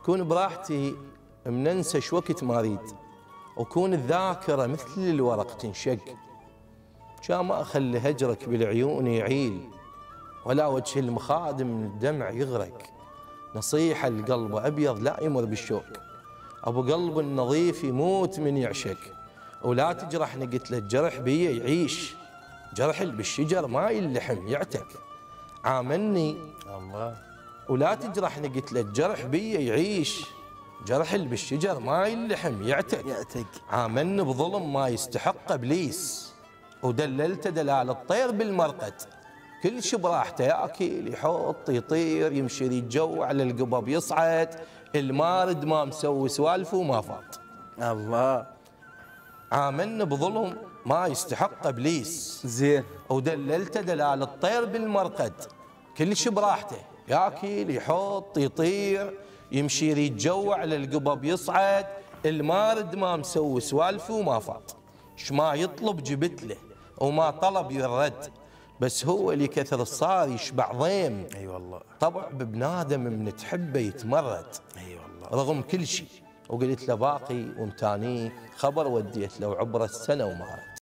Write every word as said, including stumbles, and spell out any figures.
كون براحتي مننسى شو وقت ما اريد، وكون الذاكرة مثل الورق تنشق. جا ما اخلي هجرك بالعيون يعيل، ولا وجه المخادم من الدمع يغرق. نصيحة القلب أبيض لا يمر بالشوق، أبو قلب النظيف يموت من يعشق. ولا تجرحني قلت له الجرح بي يعيش، جرح اللي بالشجر ما يلحم يعتق. عاملني الله. ولا تجرحني قلت له الجرح بي يعيش، جرح اللي بالشجر ما يلحم يعتق. يعتق. عاملني بظلم ما يستحق ابليس، ودللت دلال الطير بالمرقد. كل شي براحته ياكل يحط يطير يمشي الجو على القبب يصعد، المارد ما مسوي سوالفه وما فاض. الله. عاملني بظلم ما يستحق ابليس، زين. ودللت دلال الطير بالمرقد. كل شي براحته ياكل يحط يطير يمشي يريد جو على القبب يصعد، المارد ما مسوي سوالفه وما فاض. ايش ما يطلب جبت له وما طلب يرد، بس هو اللي كثر الصار يشبع ضيم. اي والله. طبع ببنادم من تحبه يتمرد. اي والله. رغم كل شيء. وقلت له باقي ومتانيك خبر وديت له عبر السنه وما رد.